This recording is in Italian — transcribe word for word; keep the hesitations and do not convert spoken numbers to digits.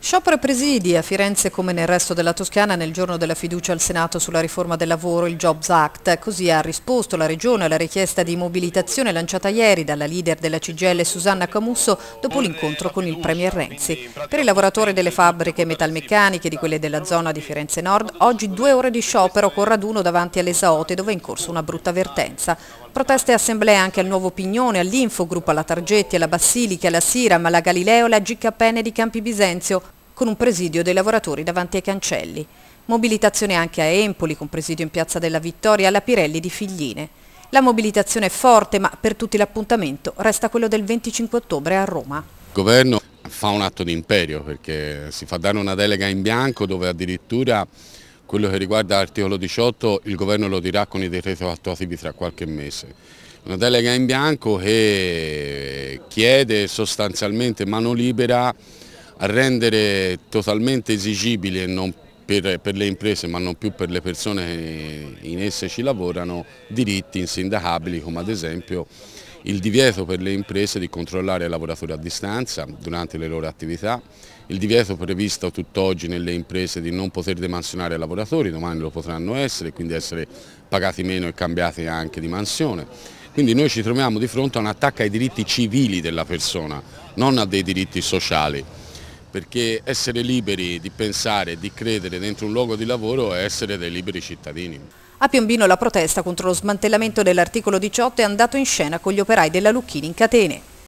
Sciopero e presidi a Firenze come nel resto della Toscana nel giorno della fiducia al Senato sulla riforma del lavoro, il Jobs Act. Così ha risposto la Regione alla richiesta di mobilitazione lanciata ieri dalla leader della C G I L Susanna Camusso dopo l'incontro con il Premier Renzi. Per i lavoratori delle fabbriche metalmeccaniche e di quelle della zona di Firenze Nord, oggi due ore di sciopero con raduno davanti all'Esaote dove è in corso una brutta vertenza. Proteste e assemblee anche al Nuovo Pignone, all'Infogroup, alla Targetti, alla Bassilica, alla Siram, alla Galileo e alla G K N di Campi Bisenzio, con un presidio dei lavoratori davanti ai cancelli. Mobilitazione anche a Empoli, con presidio in Piazza della Vittoria, alla Pirelli di Figline. La mobilitazione è forte, ma per tutti l'appuntamento resta quello del venticinque ottobre a Roma. Il governo fa un atto di imperio perché si fa dare una delega in bianco dove addirittura quello che riguarda l'articolo diciotto il governo lo dirà con i decreti attuativi tra qualche mese. Una delega in bianco che chiede sostanzialmente mano libera a rendere totalmente esigibili e non per, per le imprese ma non più per le persone che in esse ci lavorano diritti insindacabili come ad esempio il divieto per le imprese di controllare i lavoratori a distanza durante le loro attività, il divieto previsto tutt'oggi nelle imprese di non poter demansionare i lavoratori, domani lo potranno essere, quindi essere pagati meno e cambiati anche di mansione. Quindi noi ci troviamo di fronte a un attacco ai diritti civili della persona, non a dei diritti sociali. Perché essere liberi di pensare e di credere dentro un luogo di lavoro è essere dei liberi cittadini. A Piombino la protesta contro lo smantellamento dell'articolo diciotto è andato in scena con gli operai della Lucchini in catene.